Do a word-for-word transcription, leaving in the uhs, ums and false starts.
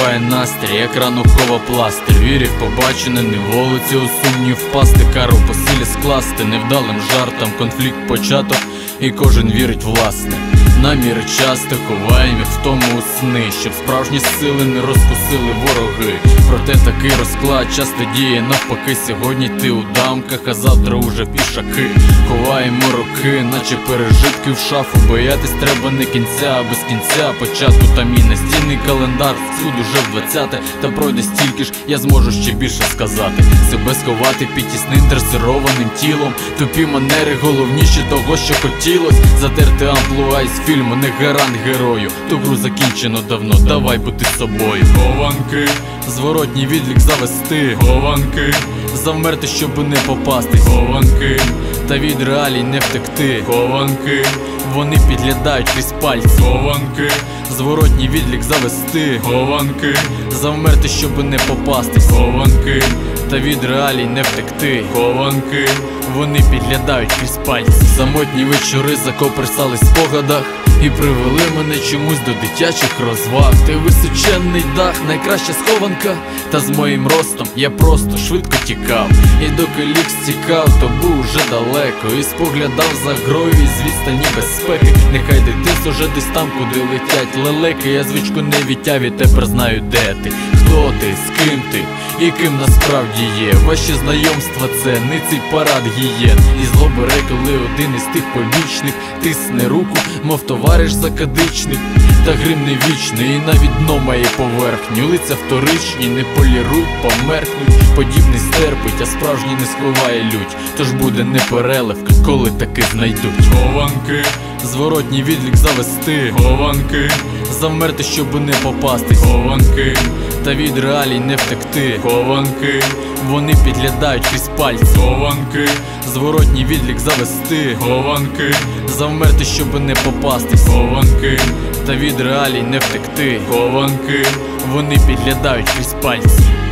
підриває настрій, як ранокова пластир. Вірив побачене, не вулиці у сумнів впасти. Кару по силі скласти, невдалим жартам конфлікт початок, і кожен вірить власне. Наміри часто ховаємо в тому у сни, щоб справжні сили не розкусили вороги. Проте такий розклад часто діє навпаки. Сьогодні ти у дамках, а завтра уже пішаки. Ховаємо роки, наче пережитки в шафу. Боятись треба не кінця, а без кінця початку. Там і настільний календар, суд уже в двадцяте. Та пройде стільки ж, я зможу ще більше сказати. Себе сховати під тісним дресированим тілом. Тупі манери головніші того, що хотілось. Затерти амплуа із фільму, не гарант герою. Ту гру закінчено давно, давай бути собою. Хованки, зворотній відлік завести. Хованки, завмерти, щоб не попасти. Хованки, та від реалій не втекти. Хованки, вони підглядають крізь пальці. Хованки, зворотній відлік завести. Хованки, завмерти, щоб не попасти. Хованки, та від реалій не втекти. Хованки, вони підглядають крізь пальці. Самотні вечори закопресали в спогадах і привели мене чомусь до дитячих розваг. Ти височенний дах, найкраща схованка. Та з моїм ростом я просто швидко тікав. І доки лік стікав, то був уже далеко. І споглядав за грою із відстані безпеки. Нехай дитинство вже десь там, куди летять лелеки. Я звичку не відтяв і тепер знаю, де ти. Хто ти, з ким ти і ким насправді є. Ваші знайомства це не цей парад гієн. І зло бере, коли один із тих побічних тисне руку, мов товариш закадичний. Та грим не вічний, і навіть дно має поверхню. Лиця вторичні, не полірують, померкнуть. Подібний стерпить, а справжній не сховає лють. Тож буде не переливка, коли таки знайдуть. Хованки, зворотній відлік завести. Хованки, завмерти, щоб не попасти. Хованки, та від реалій не втекти. Хованки, вони підглядають крізь пальці. Хованки, зворотній відлік завести. Хованки, завмерти, щоб не попасти. Хованки, та від реалій не втекти. Хованки, вони підглядають крізь пальці.